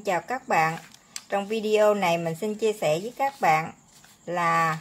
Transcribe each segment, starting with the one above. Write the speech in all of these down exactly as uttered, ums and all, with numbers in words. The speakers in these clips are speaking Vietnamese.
chào các bạn. Trong video này mình xin chia sẻ với các bạn là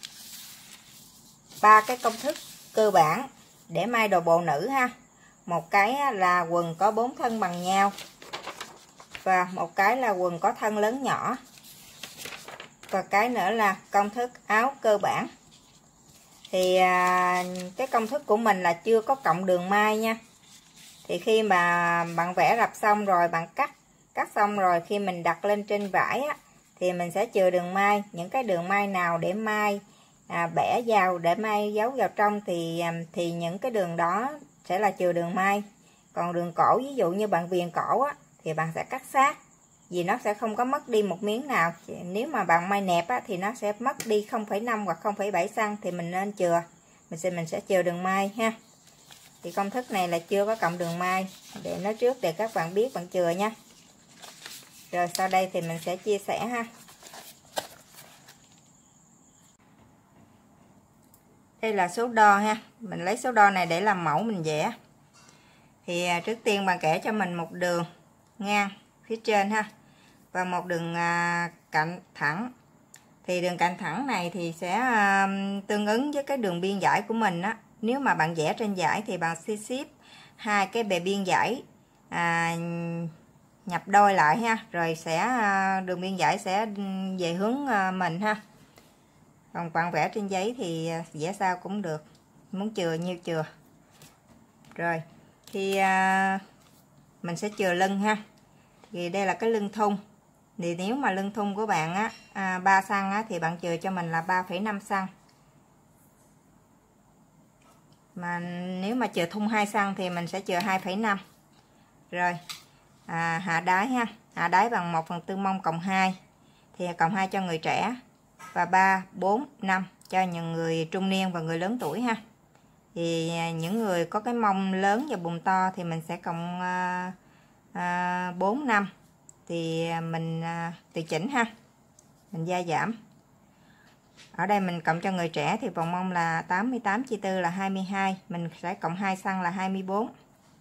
ba cái công thức cơ bản để may đồ bộ nữ ha. Một cái là quần có bốn thân bằng nhau, và một cái là quần có thân lớn nhỏ, và cái nữa là công thức áo cơ bản. Thì à, cái công thức của mình là chưa có cộng đường may nha. Thì khi mà bạn vẽ rập xong rồi, bạn cắt cắt xong rồi, khi mình đặt lên trên vải á, thì mình sẽ chừa đường may. Những cái đường may nào để may à, bẻ vào để may giấu vào trong thì thì những cái đường đó sẽ là chừa đường may. Còn đường cổ, ví dụ như bạn viền cổ á, thì bạn sẽ cắt sát, vì nó sẽ không có mất đi một miếng nào. Nếu mà bạn may nẹp á, thì nó sẽ mất đi không phẩy năm hoặc không phẩy bảy xăng-ti-mét, thì mình nên chừa. Mình sẽ mình sẽ chừa đường may ha. Thì công thức này là chưa có cộng đường may, để nói trước để các bạn biết bạn chừa nha. Rồi sau đây thì mình sẽ chia sẻ ha. Đây là số đo ha. Mình lấy số đo này để làm mẫu mình vẽ. Thì trước tiên bạn kẻ cho mình một đường ngang phía trên ha, và một đường à, cạnh thẳng. Thì đường cạnh thẳng này thì sẽ à, tương ứng với cái đường biên dải của mình á. Nếu mà bạn vẽ trên dải thì bạn sẽ xếp hai cái bề biên dải à, nhập đôi lại ha, rồi sẽ à, đường biên dải sẽ về hướng à, mình ha. Còn bạn vẽ trên giấy thì vẽ sao cũng được, muốn chừa nhiêu chừa. Rồi thì à, mình sẽ chừa lưng ha. Thì đây là cái lưng thun. Thì nếu mà lưng thun của bạn á à, ba xăng á, thì bạn chừa cho mình là ba phẩy năm xăng. Mà nếu mà chừa thun hai xăng thì mình sẽ chừa hai phẩy năm. Rồi à, hạ đáy ha. Hạ đáy bằng một phần tư mông cộng hai. Thì cộng hai cho người trẻ, và ba, bốn, năm cho những người trung niên và người lớn tuổi ha. Thì những người có cái mông lớn và bụng to thì mình sẽ cộng à, à, bốn, năm. Thì mình à, tùy chỉnh ha. Mình gia giảm. Ở đây mình cộng cho người trẻ thì vòng mông là tám mươi tám chia tư là hai mươi hai. Mình sẽ cộng hai xăng là hai mươi bốn.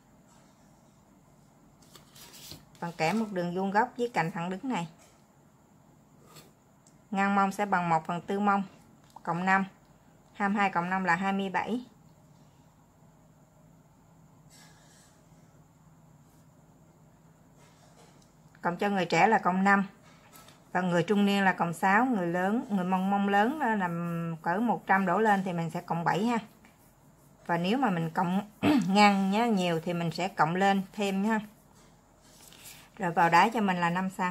Bạn kẻ một đường vuông góc với cạnh thẳng đứng này. Ngang mông sẽ bằng một phần tư mông cộng năm. hai mươi hai cộng năm là hai mươi bảy. Cộng cho người trẻ là cộng năm. Và người trung niên là cộng sáu. Người lớn, người mông mông lớn là cỡ một trăm đổ lên thì mình sẽ cộng bảy ha. Và nếu mà mình cộng ngang nhá nhiều thì mình sẽ cộng lên thêm nha. Rồi vào đáy cho mình là năm xăng.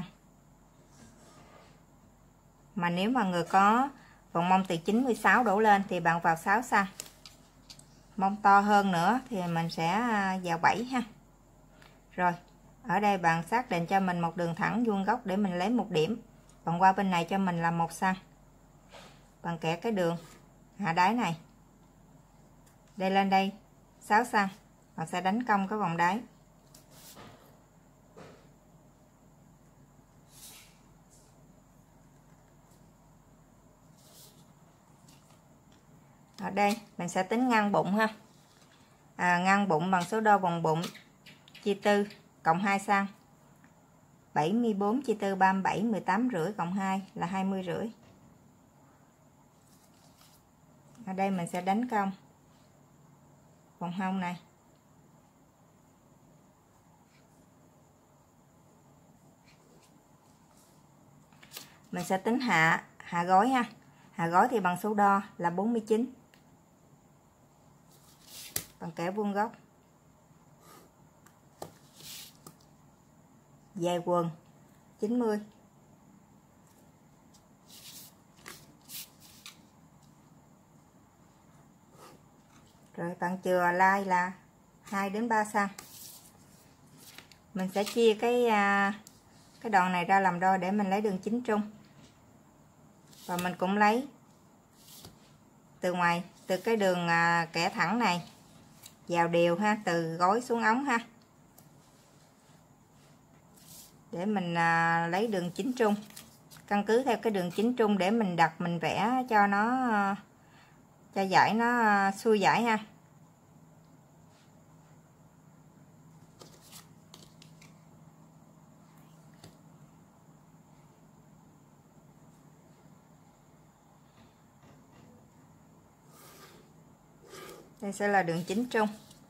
Mà nếu mà người có vòng mông từ chín mươi sáu đổ lên thì bạn vào sáu xăng. Mông to hơn nữa thì mình sẽ vào bảy ha. Rồi, ở đây bạn xác định cho mình một đường thẳng vuông góc để mình lấy một điểm. Bạn qua bên này cho mình là một xăng. Bạn kẻ cái đường hạ đáy này. Đây lên đây sáu xăng. Bạn sẽ đánh cong cái vòng đáy. Ở đây mình sẽ tính ngăn bụng ha. À, ngăn bụng bằng số đo vòng bụng chia tư cộng hai xăng. bảy mươi bốn chia tư ba mươi bảy, mười tám rưỡi cộng hai là hai mươi rưỡi. Ở đây mình sẽ đánh cong vòng hông này. Mình sẽ tính hạ hạ gối ha. Hạ gối thì bằng số đo là bốn mươi chín. Bằng kẻ vuông góc. Dài quần chín mươi. Rồi bạn chừa lai là hai đến ba xăng. Mình sẽ chia cái cái đoạn này ra làm đôi để mình lấy đường chính trung. Và mình cũng lấy từ ngoài, từ cái đường kẻ thẳng này vào đều ha, từ gối xuống ống ha, để mình à, lấy đường chính trung. Căn cứ theo cái đường chính trung để mình đặt, mình vẽ cho nó cho dải nó xuôi dải ha. Đây sẽ là đường chính trung.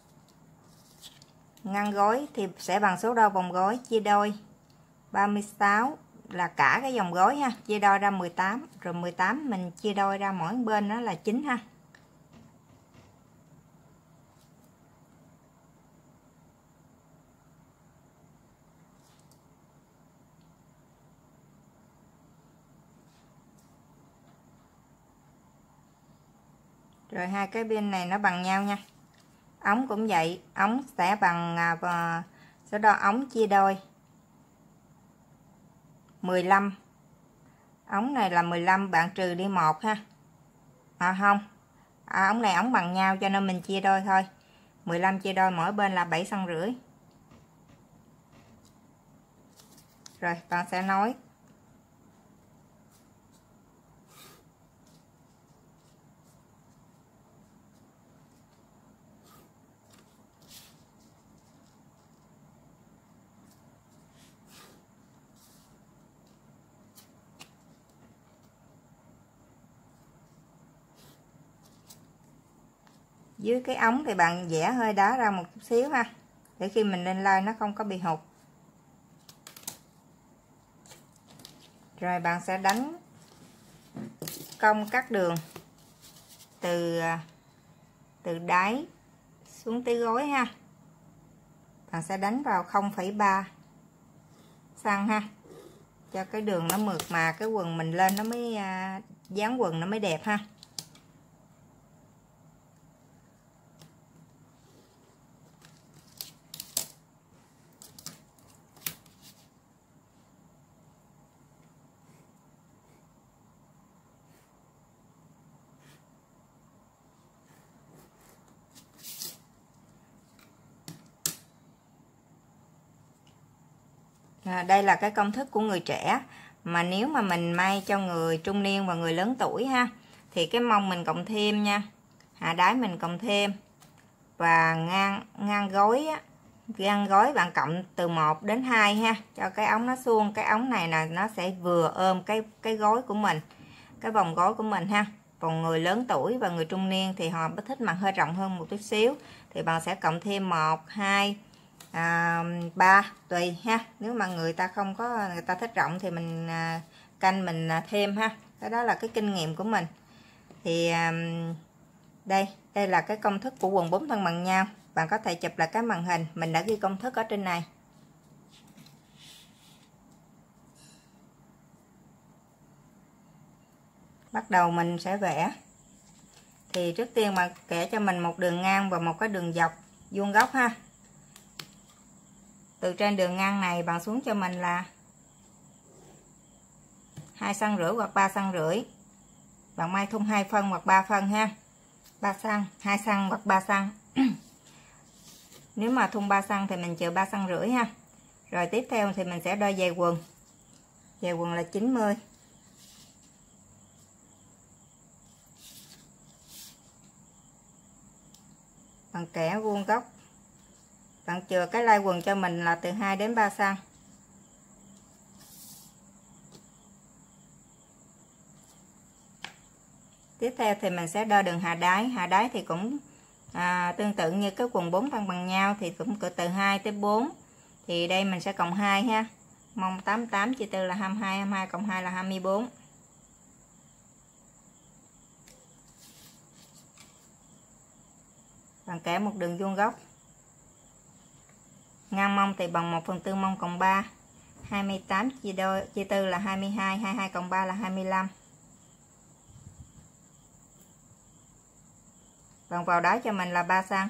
Ngăn gối thì sẽ bằng số đo vòng gối chia đôi ba mươi sáu là cả cái vòng gối ha, chia đôi ra mười tám, rồi mười tám mình chia đôi ra mỗi bên đó là chín ha. Rồi hai cái bên này nó bằng nhau nha. Ống cũng vậy, ống sẽ bằng à, số đo ống chia đôi mười lăm. Ống này là mười lăm, bạn trừ đi một ha. À không, à, ống này ống bằng nhau cho nên mình chia đôi thôi. mười lăm chia đôi mỗi bên là bảy xăng rưỡi. Rồi bạn sẽ nối. Dưới cái ống thì bạn vẽ hơi đá ra một chút xíu ha, để khi mình lên like nó không có bị hụt. Rồi bạn sẽ đánh cong cắt đường từ từ đáy xuống tới gối ha. Bạn sẽ đánh vào không phẩy ba xăng ha, cho cái đường nó mượt mà cái quần mình lên nó mới dáng quần nó mới đẹp ha. À, đây là cái công thức của người trẻ, mà nếu mà mình may cho người trung niên và người lớn tuổi ha, thì cái mông mình cộng thêm nha, hạ đáy mình cộng thêm, và ngang ngang gối á, ngang gối bạn cộng từ một đến hai ha, cho cái ống nó suông. Cái ống này là nó sẽ vừa ôm cái cái gối của mình, cái vòng gối của mình ha. Còn người lớn tuổi và người trung niên thì họ thích mặc hơi rộng hơn một chút xíu, thì bạn sẽ cộng thêm một, hai, à, ba tùy ha. Nếu mà người ta không có, người ta thích rộng thì mình à, canh mình à, thêm ha. Cái đó là cái kinh nghiệm của mình. Thì à, đây đây là cái công thức của quần bốn thân bằng nhau. Bạn có thể chụp lại cái màn hình, mình đã ghi công thức ở trên này. Bắt đầu mình sẽ vẽ. Thì trước tiên bạn vẽ cho mình một đường ngang và một cái đường dọc vuông góc ha. Từ trên đường ngang này bạn xuống cho mình là hai xăng rưỡi hoặc ba xăng rưỡi. Bạn may thun hai phân hoặc ba phân ha. ba xăng, hai xăng hoặc ba xăng. Nếu mà thun ba xăng thì mình chừa ba xăng rưỡi ha. Rồi tiếp theo thì mình sẽ đo dày quần. Dày quần là chín mươi. Bạn kẻ vuông góc. Bạn chừa cái lai quần cho mình là từ hai đến ba xăng. Tiếp theo thì mình sẽ đo đường hạ đáy. Hạ đáy thì cũng à, tương tự như cái quần bốn thân bằng nhau, thì cũng từ hai tới bốn. Thì đây mình sẽ cộng hai ha. Mông tám mươi tám chia tư là hai mươi hai, hai mươi hai cộng hai là hai mươi bốn. Bạn kẻ một đường vuông góc. Ngang mông thì bằng một phần tư mông cộng ba. hai mươi tám chia đôi chia tư là hai mươi hai, hai mươi hai cộng ba là hai mươi lăm. Bạn vào đáy cho mình là ba xăng.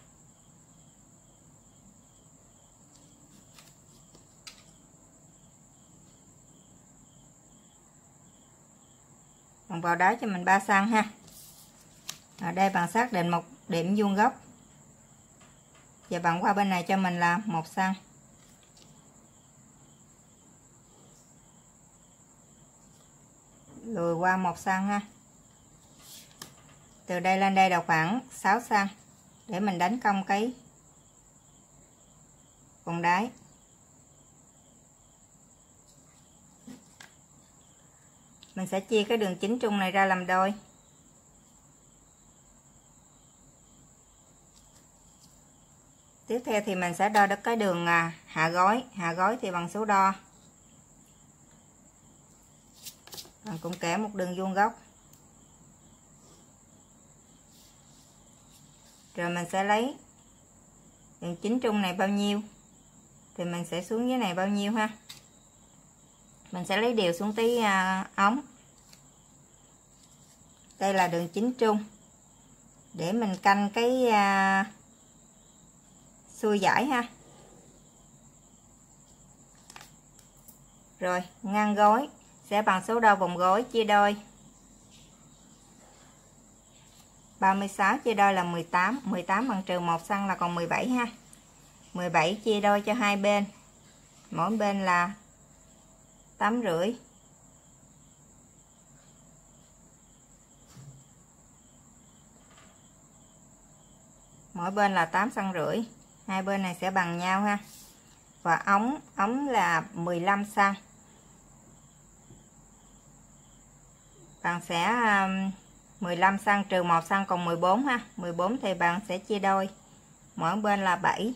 Bạn vào đáy cho mình ba xăng ha. Ở đây bạn xác định một điểm vuông góc. Và bạn qua bên này cho mình là một xăng. Lùi qua một xăng ha. Từ đây lên đây là khoảng sáu xăng để mình đánh cong cái vòng đáy. Mình sẽ chia cái đường chính trung này ra làm đôi. Tiếp theo thì mình sẽ đo được cái đường à, hạ gối. Hạ gối thì bằng số đo. Bạn cũng kẻ một đường vuông góc. Rồi mình sẽ lấy đường chính trung này bao nhiêu thì mình sẽ xuống dưới này bao nhiêu ha. Mình sẽ lấy đều xuống tí à, ống. Đây là đường chính trung. Để mình canh cái à, xuôi giải ha. Rồi ngang gối sẽ bằng số đo vòng gối chia đôi. ba mươi sáu chia đôi là mười tám. mười tám bằng trừ một xăng là còn mười bảy ha. mười bảy chia đôi cho hai bên. Mỗi bên là tám rưỡi. Mỗi bên là tám xăng rưỡi. Hai bên này sẽ bằng nhau ha. Và ống ống là mười lăm xăng. Bạn sẽ mười lăm xăng trừ một xăng còn mười bốn ha. mười bốn thì bạn sẽ chia đôi. Mỗi bên là bảy.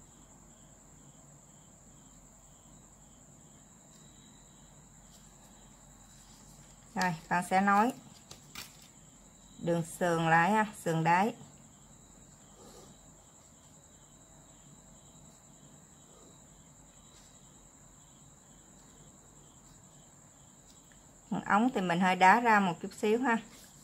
Rồi bạn sẽ nối đường sườn lại ha, sườn đáy. Ống thì mình hơi đá ra một chút xíu ha.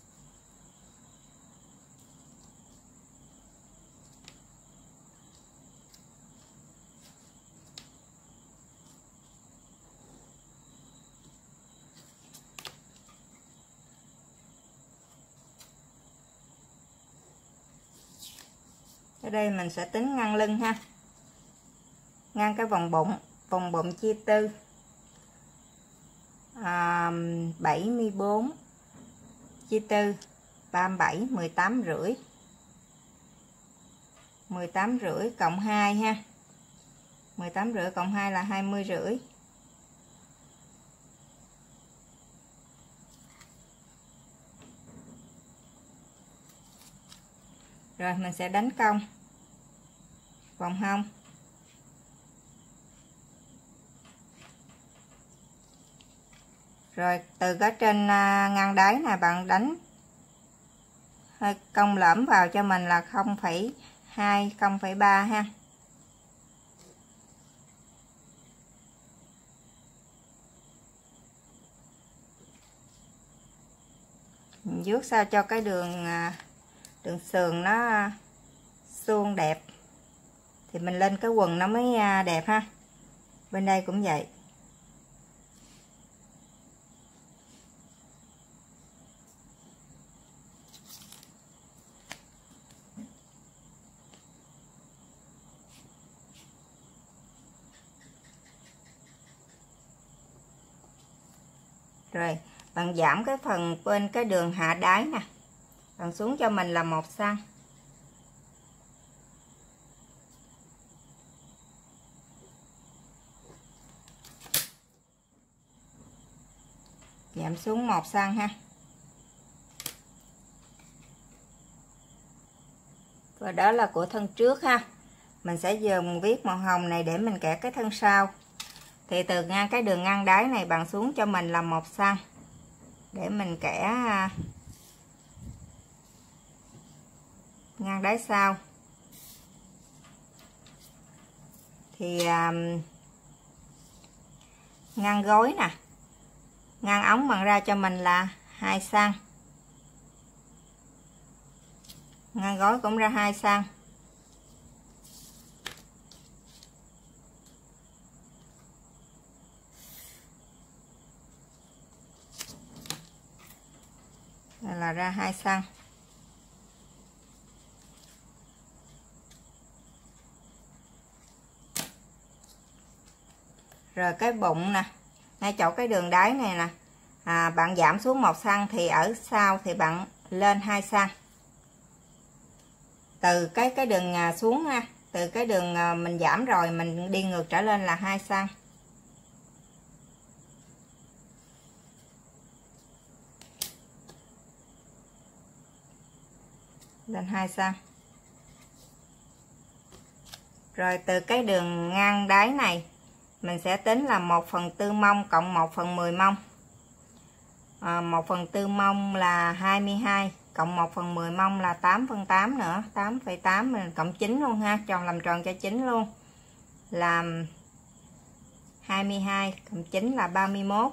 Ở đây mình sẽ tính ngang lưng ha. Ngang cái vòng bụng, vòng bụng chia tư. À, bảy mươi bốn chia tư ba mươi bảy, mười tám rưỡi. mười tám rưỡi cộng hai ha. mười tám rưỡi cộng hai là hai mươi rưỡi. Rồi mình sẽ đánh cong vòng hông. Rồi từ cái trên ngang đáy này bạn đánh hơi cong lõm vào cho mình là không phẩy hai, không phẩy ba ha. Mình vuốt sao cho cái đường đường sườn nó suông đẹp thì mình lên cái quần nó mới đẹp ha. Bên đây cũng vậy. Rồi bạn giảm cái phần bên cái đường hạ đáy nè, bạn xuống cho mình là một xăng. Giảm xuống một xăng ha. Và đó là của thân trước ha. Mình sẽ dùng viết màu hồng này để mình kẻ cái thân sau. Thì từ ngang cái đường ngang đáy này bạn xuống cho mình là một xăng để mình kẻ ngang đáy sau. Thì um, ngang gối nè, ngang ống bạn ra cho mình là hai xăng. Ngang gối cũng ra hai xăng. Đây là ra hai xăng. Rồi cái bụng nè, ngay chỗ cái đường đáy này nè, à, bạn giảm xuống một xăng thì ở sau thì bạn lên hai xăng. Từ cái cái đường xuống ha, từ cái đường mình giảm rồi mình đi ngược trở lên là hai xăng. Lên hai xăng. Rồi từ cái đường ngang đáy này mình sẽ tính là một phần tư mông cộng một phần mười mông. À, một phần tư mông là hai mươi hai, cộng một phần mười mông là tám phân tám nữa, tám phẩy tám mình cộng chín luôn ha, tròn làm tròn cho chín luôn. Làm hai mươi hai cộng chín là ba mươi mốt.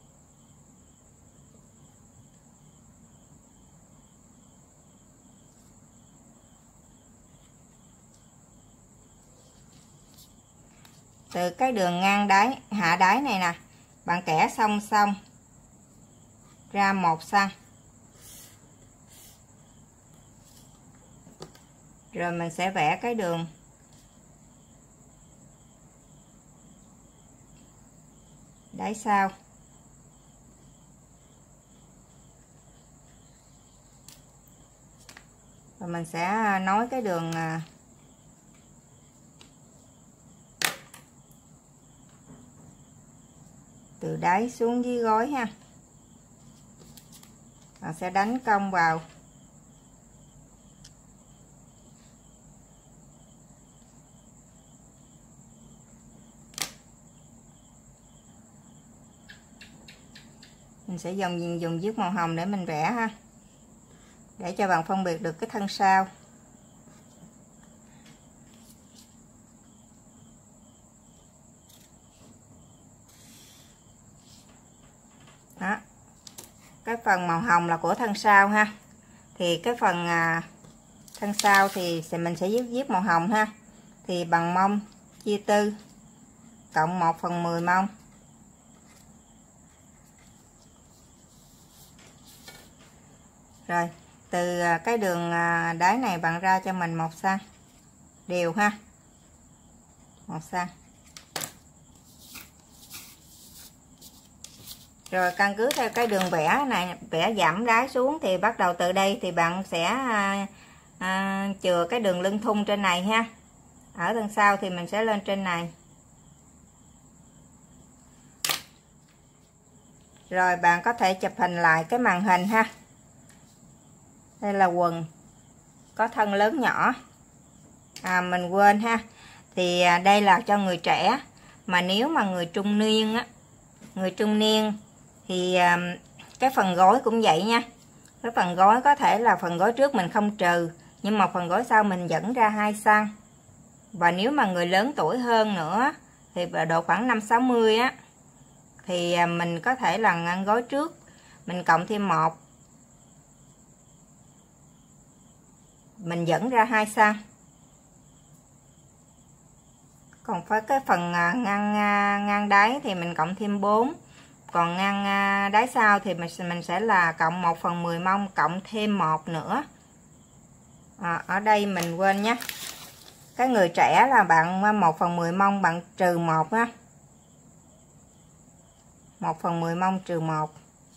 Từ cái đường ngang đáy hạ đáy này nè, bạn kẻ song song ra một xăng. Rồi mình sẽ vẽ cái đường đáy sau. Rồi mình sẽ nối cái đường từ đáy xuống dưới gối ha. Bạn sẽ đánh cong vào. Mình sẽ dùng dùng viết màu hồng để mình vẽ ha, để cho bạn phân biệt được cái thân sau. Đó, cái phần màu hồng là của thân sau ha, thì cái phần à, thân sau thì mình sẽ viết viết màu hồng ha, thì bằng mông chia tư cộng một phần mười mông. Rồi từ cái đường đáy này bạn ra cho mình một xăng đều ha, một xăng. Rồi căn cứ theo cái đường vẽ này, vẽ giảm đáy xuống thì bắt đầu từ đây thì bạn sẽ à, à, chừa cái đường lưng thun trên này ha. Ở đằng sau thì mình sẽ lên trên này. Rồi bạn có thể chụp hình lại cái màn hình ha. Đây là quần có thân lớn nhỏ. À, mình quên ha. Thì đây là cho người trẻ. Mà nếu mà người trung niên á, người trung niên thì cái phần gối cũng vậy nha. Cái phần gối có thể là phần gối trước mình không trừ, nhưng mà phần gối sau mình dẫn ra hai xăng. Và nếu mà người lớn tuổi hơn nữa thì độ khoảng năm sáu mươi á, thì mình có thể là ngăn gối trước mình cộng thêm một, mình dẫn ra hai xăng. Còn với cái phần ngang ngang đáy thì mình cộng thêm bốn. Còn ngang đáy sau thì mình mình sẽ là cộng một phần mười mông cộng thêm một nữa. À, ở đây mình quên nhé. Cái người trẻ là bạn một phần mười mông bạn trừ một á. một phần mười mông trừ một.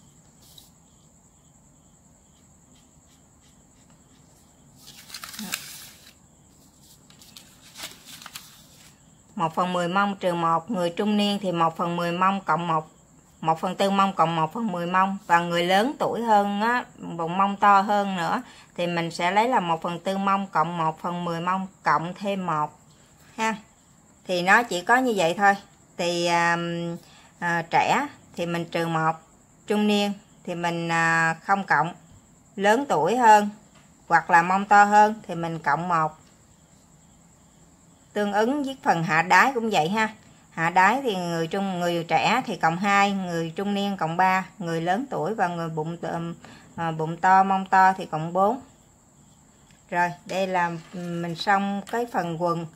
một phần mười mông trừ một, người trung niên thì một phần mười mông cộng một, một phần tư mông cộng một phần mười mông. Và người lớn tuổi hơn á, bụng mông to hơn nữa thì mình sẽ lấy là một phần tư mông cộng một phần mười mông cộng thêm một ha. Thì nó chỉ có như vậy thôi. Thì à, à, trẻ thì mình trừ một, trung niên thì mình à, không cộng, lớn tuổi hơn hoặc là mông to hơn thì mình cộng một. Tương ứng với phần hạ đáy cũng vậy ha. Hạ đáy thì người trung người trẻ thì cộng hai, người trung niên cộng ba, người lớn tuổi và người bụng à, bụng to mông to thì cộng bốn. Rồi, đây là mình xong cái phần quần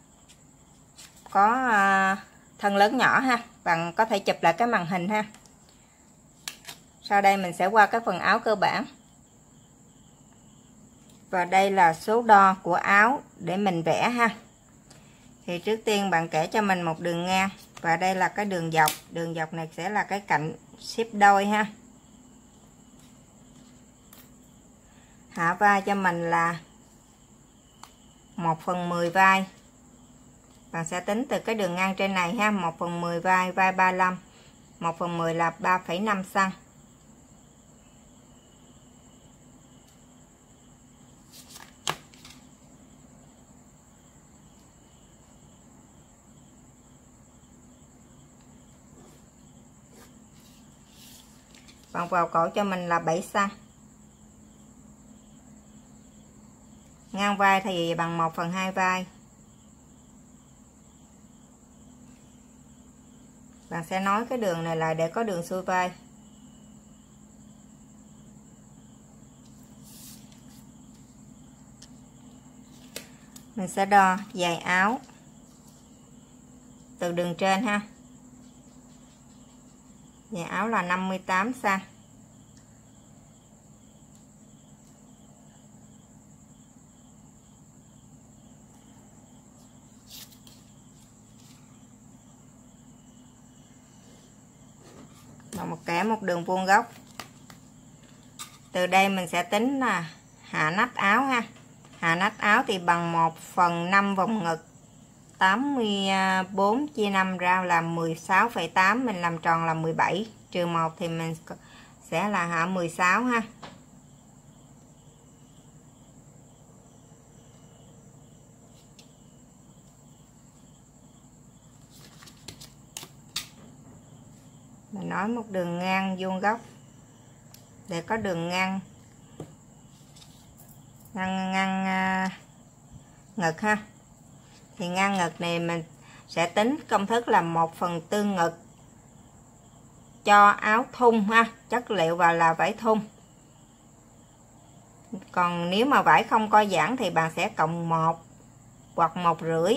có à, thân lớn nhỏ ha. Bạn có thể chụp lại cái màn hình ha. Sau đây mình sẽ qua cái phần áo cơ bản. Và đây là số đo của áo để mình vẽ ha. Thì trước tiên bạn kẻ cho mình một đường ngang. Và đây là cái đường dọc. Đường dọc này sẽ là cái cạnh xếp đôi ha. Hạ vai cho mình là một phần mười vai. Bạn sẽ tính từ cái đường ngang trên này ha. một phần mười vai, vai ba mươi lăm. một phần mười là ba phẩy năm xăng. Vòng vào cổ cho mình là bảy xăng. Ngang vai thì bằng một phần hai vai. Bạn sẽ nối cái đường này lại để có đường xuôi vai. Mình sẽ đo dài áo từ đường trên ha. Dài áo là năm mươi tám xăng. Và một kẻ một đường vuông góc. Từ đây mình sẽ tính là hạ nách áo ha. Hạ nách áo thì bằng một phần năm vòng ngực. tám mươi bốn chia năm ra là mười sáu phẩy tám, mình làm tròn là mười bảy, trừ một thì mình sẽ là hạ mười sáu ha. Mình nói một đường ngang vuông góc để có đường ngang ngang ngang uh, ngực ha. Thì ngang ngực này mình sẽ tính công thức là một phần tư ngực cho áo thun ha, chất liệu và là vải thun. Còn nếu mà vải không co giãn thì bạn sẽ cộng một hoặc một rưỡi,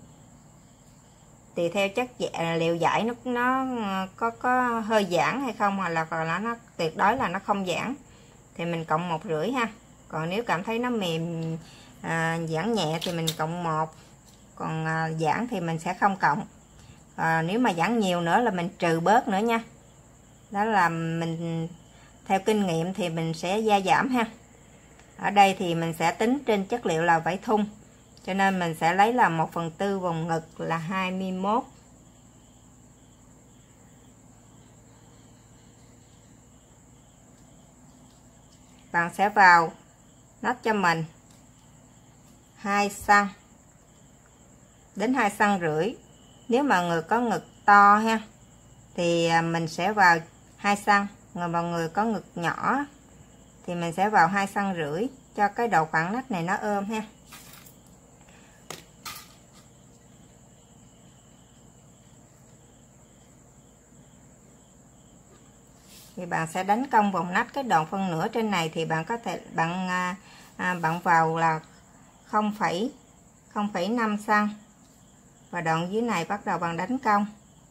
tùy theo chất liệu vải nó nó có có hơi giãn hay không, hoặc là còn là nó tuyệt đối là nó không giãn thì mình cộng một rưỡi ha. Còn nếu cảm thấy nó mềm à, giãn nhẹ thì mình cộng một, còn à, giãn thì mình sẽ không cộng. À, nếu mà giãn nhiều nữa là mình trừ bớt nữa nha. Đó là mình theo kinh nghiệm thì mình sẽ gia giảm ha. Ở đây thì mình sẽ tính trên chất liệu là vải thun, cho nên mình sẽ lấy là một phần tư vòng ngực là hai mươi mốt. Bạn sẽ vào nách cho mình hai xăng đến hai xăng rưỡi. Nếu mà người có ngực to ha thì mình sẽ vào hai xăng, người mà người có ngực nhỏ thì mình sẽ vào hai xăng rưỡi cho cái độ khoảng nách này nó ôm ha. Thì bạn sẽ đánh cong vòng nách cái đoạn phân nửa trên này thì bạn có thể bạn à, bạn vào là không phẩy năm xăng và đoạn dưới này bắt đầu bạn đánh cong.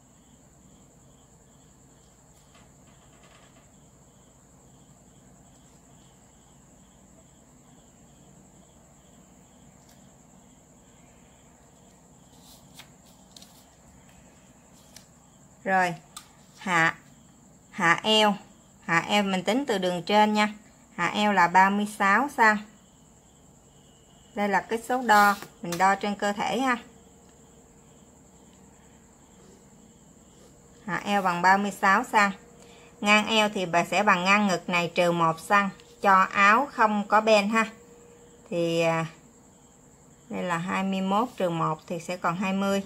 Rồi hạ hạ eo, hạ eo mình tính từ đường trên nha. Hạ eo là ba mươi sáu xăng. Đây là cái số đo mình đo trên cơ thể ha. Hạ eo bằng ba mươi sáu xăng. Ngang eo thì bà sẽ bằng ngang ngực này trừ một xăng cho áo không có ben ha. Thì đây là hai mươi mốt trừ một thì sẽ còn hai mươi.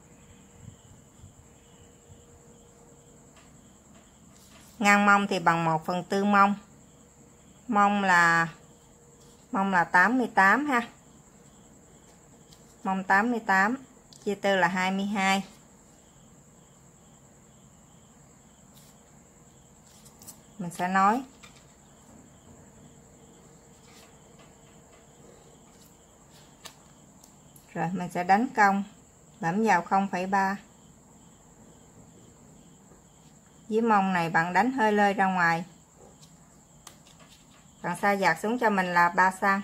Ngang mông thì bằng một phần tư mông. Mông là mông là tám mươi tám ha. Mông tám mươi tám chia tư là hai mươi hai. Mình sẽ nói rồi mình sẽ đánh cong bấm vào không phẩy ba. Dưới mông này bạn đánh hơi lơi ra ngoài, bạn sa dạt xuống cho mình là ba xăng.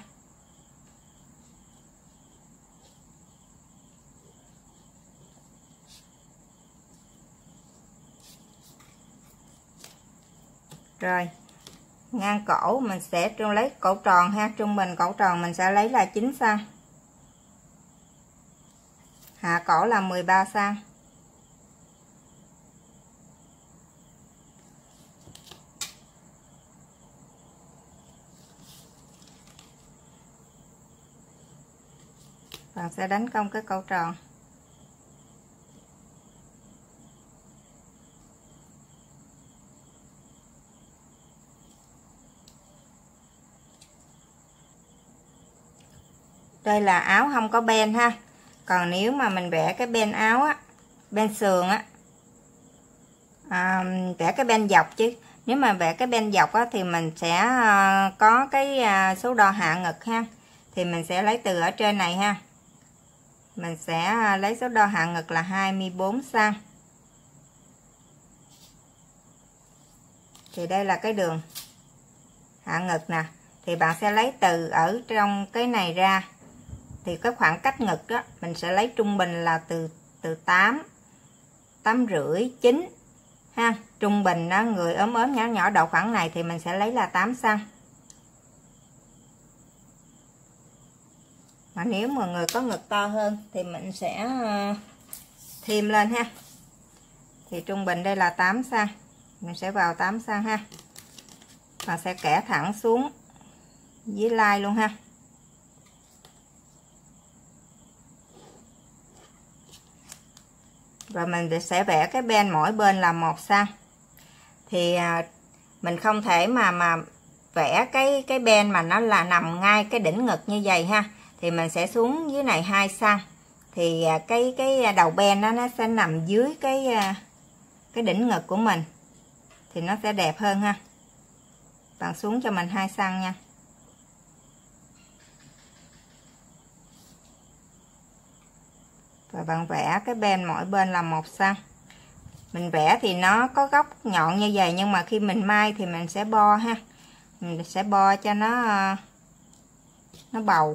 Rồi ngang cổ mình sẽ trung lấy cổ tròn ha, trung bình cổ tròn mình sẽ lấy là chín xăng. Hạ cổ là mười ba xăng. Bạn sẽ đánh cong cái cổ tròn. Đây là áo không có ben ha. Còn nếu mà mình vẽ cái ben áo á, ben sườn á, à, vẽ cái ben dọc chứ. Nếu mà vẽ cái ben dọc á, thì mình sẽ à, có cái à, số đo hạ ngực ha. Thì mình sẽ lấy từ ở trên này ha. Mình sẽ à, lấy số đo hạ ngực là hai mươi bốn xăng-ti-mét. Thì đây là cái đường hạ ngực nè. Thì bạn sẽ lấy từ ở trong cái này ra. Thì cái khoảng cách ngực đó mình sẽ lấy trung bình là từ từ tám, tám rưỡi, chín ha. Trung bình đó, người ốm ốm nhỏ nhỏ độ khoảng này thì mình sẽ lấy là tám xăng-ti-mét. Mà nếu mà người có ngực to hơn thì mình sẽ thêm lên ha. Thì trung bình đây là tám xăng-ti-mét. Mình sẽ vào tám xăng-ti-mét ha. Và sẽ kẻ thẳng xuống dưới lai luôn ha. Và mình sẽ vẽ cái ben mỗi bên là một xăng-ti-mét. Thì mình không thể mà mà vẽ cái cái ben mà nó là nằm ngay cái đỉnh ngực như vậy ha. Thì mình sẽ xuống dưới này hai xăng-ti-mét. Thì cái cái đầu ben đó nó sẽ nằm dưới cái cái đỉnh ngực của mình. Thì nó sẽ đẹp hơn ha. Bạn xuống cho mình hai xăng-ti-mét nha. Và bạn vẽ cái ben mỗi bên là một xăng-ti-mét. Mình vẽ thì nó có góc nhọn như vậy, nhưng mà khi mình may thì mình sẽ bo ha. Mình sẽ bo cho nó nó bầu.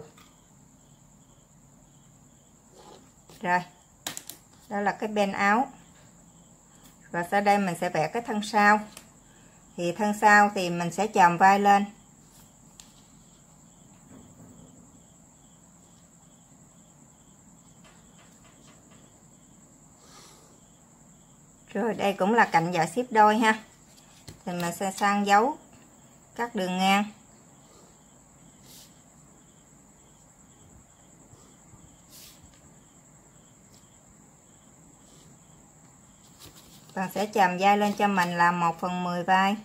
Rồi. Đó là cái ben áo. Và sau đây mình sẽ vẽ cái thân sau. Thì thân sau thì mình sẽ chòm vai lên. Rồi đây cũng là cạnh dọ xếp đôi ha. Thì mình sẽ sang dấu các đường ngang. Bạn sẽ chòm vai lên cho mình là một phần mười vai.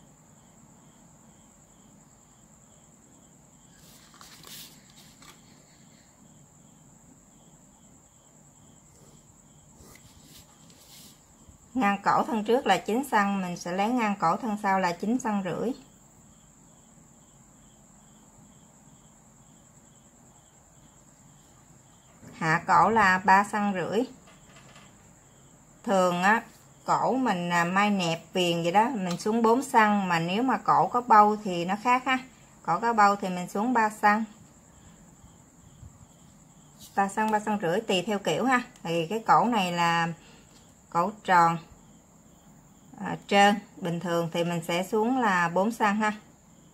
Ngang cổ thân trước là chín xăng-ti-mét, mình sẽ lấy ngang cổ thân sau là chín xăng-ti-mét rưỡi. Hạ cổ là ba xăng-ti-mét rưỡi. Thường á, cổ mình may nẹp viền vậy đó, mình xuống bốn xăng-ti-mét, mà nếu mà cổ có bâu thì nó khác ha. Cổ có bâu thì mình xuống ba xăng-ti-mét. ba xăng-ti-mét, ba xăng-ti-mét rưỡi tùy theo kiểu ha. Thì cái cổ này là cổ tròn à, trơn, bình thường thì mình sẽ xuống là bốn xăng-ti-mét ha.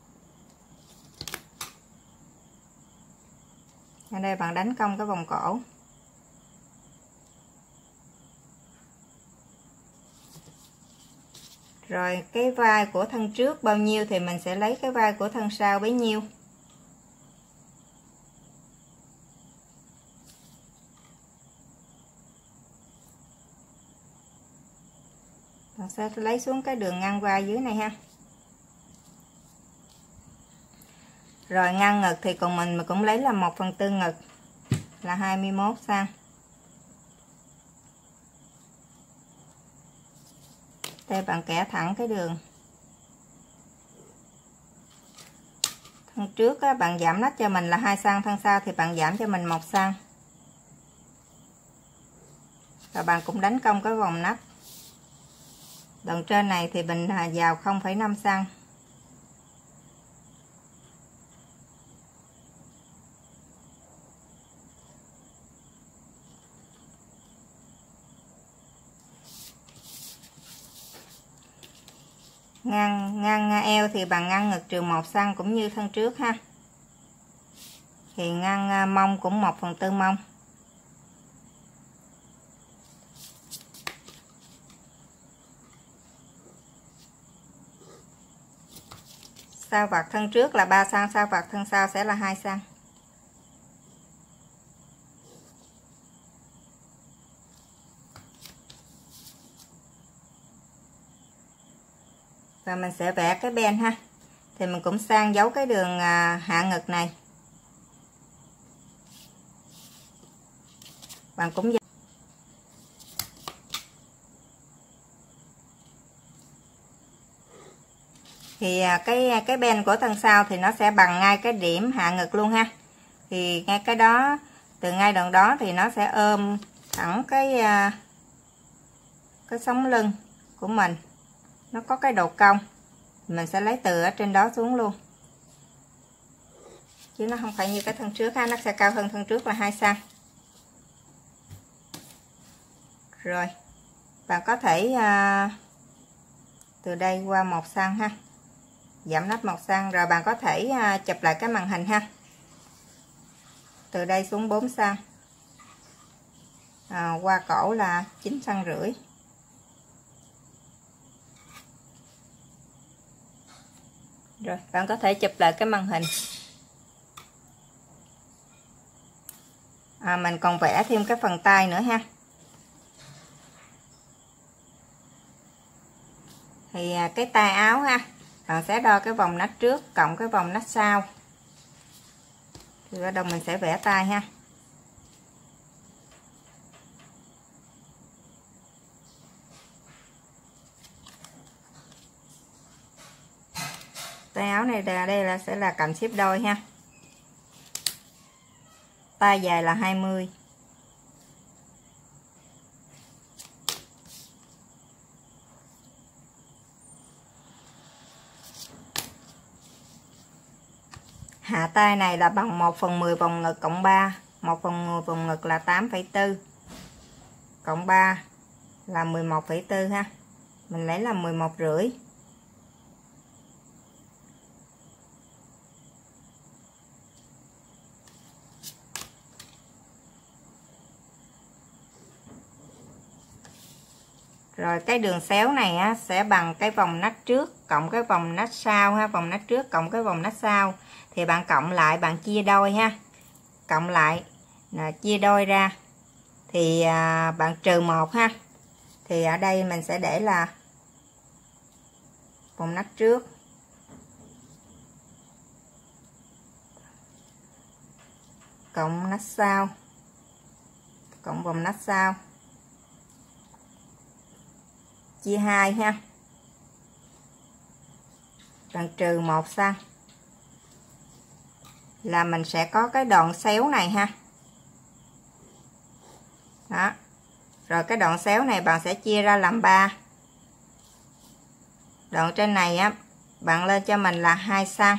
Ở đây bạn đánh cong cái vòng cổ. Rồi cái vai của thân trước bao nhiêu thì mình sẽ lấy cái vai của thân sau bấy nhiêu. Bạn sẽ lấy xuống cái đường ngang vai dưới này ha. Rồi ngang ngực thì cùng mình cũng lấy là một phần tư ngực là hai mươi mốt xăng-ti-mét. Đây bạn kẻ thẳng cái đường. Thân trước á, bạn giảm nách cho mình là hai xăng-ti-mét, thân sau thì bạn giảm cho mình một xăng-ti-mét. Và bạn cũng đánh cong cái vòng nách. Đoạn trên này thì mình vào không phẩy năm xăng-ti-mét. Ngang ngang eo thì bằng ngang ngực trừ một xăng-ti-mét cũng như thân trước ha. Thì ngang mông cũng một phần tư mông. Sau vạt thân trước là ba xăng-ti-mét, sau vạt thân sau sẽ là hai xăng-ti-mét. Và mình sẽ vẽ cái ben ha. Thì mình cũng sang dấu cái đường hạ ngực này. bạn cũng thì cái cái bên của thân sau thì nó sẽ bằng ngay cái điểm hạ ngực luôn ha. Thì ngay cái đó, từ ngay đoạn đó thì nó sẽ ôm thẳng cái cái sống lưng của mình, nó có cái độ cong, mình sẽ lấy từ ở trên đó xuống luôn, chứ nó không phải như cái thân trước ha, nó sẽ cao hơn thân trước là hai xăng. Rồi bạn có thể à, từ đây qua một xăng ha, giảm nắp một xăng, rồi bạn có thể à, chụp lại cái màn hình ha, từ đây xuống bốn xăng, à, qua cổ là chín xăng rưỡi. Rồi bạn có thể chụp lại cái màn hình. À, mình còn vẽ thêm cái phần tay nữa ha. Thì cái tay áo ha, bạn sẽ đo cái vòng nách trước cộng cái vòng nách sau. Thì bắt đầu mình sẽ vẽ tay ha. Tay áo này là đây là sẽ là cạnh xếp đôi ha. Tay dài là hai mươi. Hạ tay này là bằng một phần mười vòng ngực cộng ba, một phần mười vòng ngực là tám phẩy bốn, cộng ba là mười một phẩy bốn ha. Mình lấy là mười một rưỡi. Rồi cái đường xéo này á, sẽ bằng cái vòng nách trước cộng cái vòng nách sau ha, vòng nách trước cộng cái vòng nách sau. Thì bạn cộng lại, bạn chia đôi ha. Cộng lại là chia đôi ra. Thì à, bạn trừ một ha. Thì ở đây mình sẽ để là vòng nách trước cộng nách sau cộng vòng nách sau chia hai ha, bạn trừ một xăng là mình sẽ có cái đoạn xéo này ha. Đó. Rồi cái đoạn xéo này bạn sẽ chia ra làm ba. Đoạn trên này á, bạn lên cho mình là hai xăng.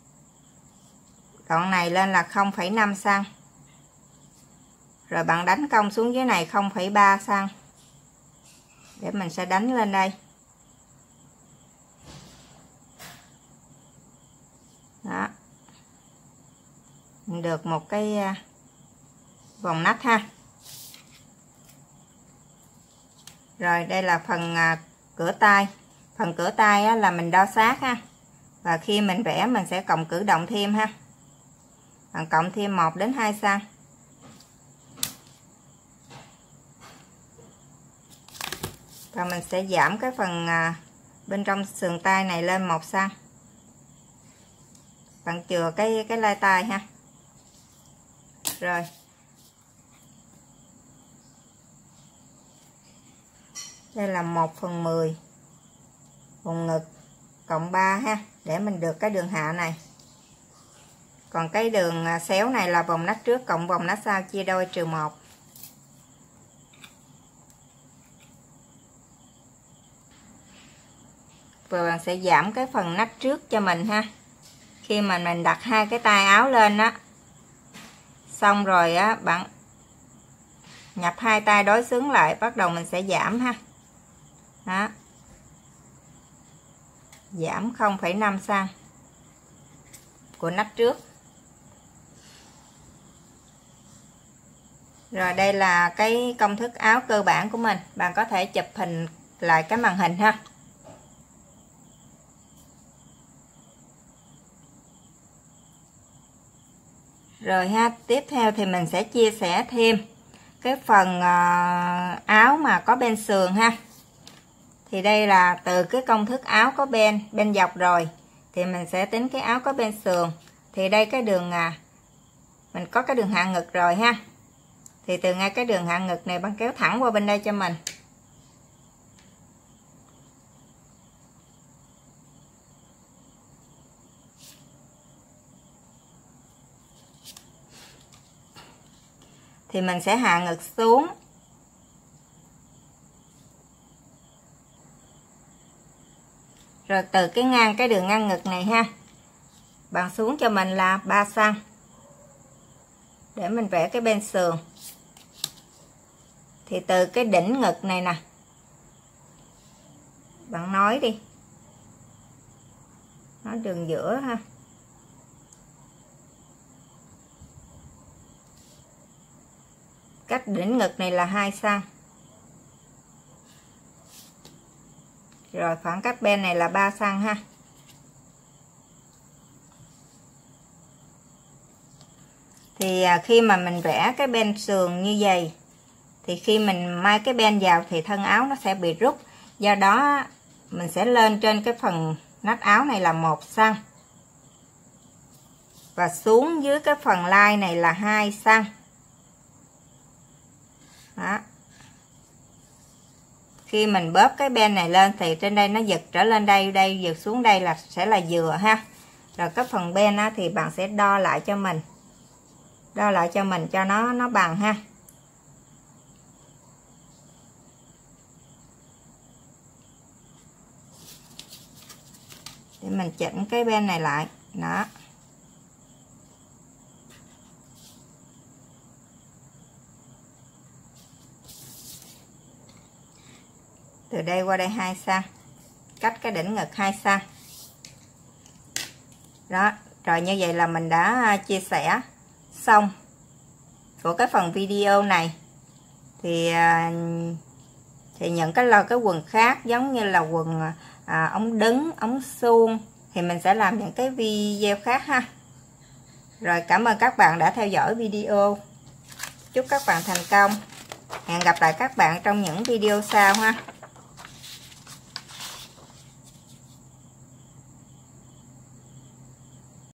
Đoạn này lên là không phẩy năm xăng. Rồi bạn đánh cong xuống dưới này không phẩy ba xăng. Để mình sẽ đánh lên đây. Đó. Mình được một cái vòng nách ha. Rồi đây là phần cửa tay. Phần cửa tay á, là mình đo sát ha. Và khi mình vẽ mình sẽ cộng cử động thêm ha. Bạn cộng thêm một đến hai xăng. Và mình sẽ giảm cái phần à, bên trong sườn tay này lên một xăng. Bạn chừa cái cái lai tay ha. Rồi. Đây là một phần mười vùng ngực cộng ba ha, để mình được cái đường hạ này. Còn cái đường xéo này là vòng nách trước cộng vòng nách sau chia đôi trừ một. Và bạn sẽ giảm cái phần nách trước cho mình ha. Khi mà mình đặt hai cái tay áo lên á, xong rồi á, bạn nhập hai tay đối xứng lại, bắt đầu mình sẽ giảm ha. Đó. Giảm không phẩy năm xăng của nách trước. Rồi đây là cái công thức áo cơ bản của mình. Bạn có thể chụp hình lại cái màn hình ha. Rồi ha, tiếp theo thì mình sẽ chia sẻ thêm cái phần uh, áo mà có bên sườn ha. Thì đây là từ cái công thức áo có bên bên dọc rồi thì mình sẽ tính cái áo có bên sườn. Thì đây cái đường à, mình có cái đường hạ ngực rồi ha. Thì từ ngay cái đường hạ ngực này bạn kéo thẳng qua bên đây cho mình. Thì mình sẽ hạ ngực xuống. Rồi từ cái ngang cái đường ngang ngực này ha, bạn xuống cho mình là ba xăng-ti-mét. Để mình vẽ cái bên sườn. Thì từ cái đỉnh ngực này nè, bạn nói đi, nói đường giữa ha, cách đỉnh ngực này là hai xăng-ti-mét. Rồi khoảng cách bên này là ba xăng-ti-mét ha. Thì khi mà mình vẽ cái bên sườn như vậy, thì khi mình may cái bên vào thì thân áo nó sẽ bị rút. Do đó mình sẽ lên trên cái phần nách áo này là một xăng-ti-mét. Và xuống dưới cái phần lai này là hai xăng-ti-mét. Đó. Khi mình bóp cái bên này lên thì trên đây nó giật trở lên đây, đây giật xuống đây là sẽ là vừa ha. Rồi cái phần bên á, thì bạn sẽ đo lại cho mình. Đo lại cho mình cho nó nó bằng ha. Để mình chỉnh cái bên này lại. Đó. Từ đây qua đây hai xăng-ti-mét. Cách cái đỉnh ngực hai xăng-ti-mét. Đó. Rồi như vậy là mình đã chia sẻ xong của cái phần video này. Thì thì những cái là cái quần khác giống như là quần à, ống đứng, ống suông thì mình sẽ làm những cái video khác ha. Rồi cảm ơn các bạn đã theo dõi video. Chúc các bạn thành công. Hẹn gặp lại các bạn trong những video sau ha.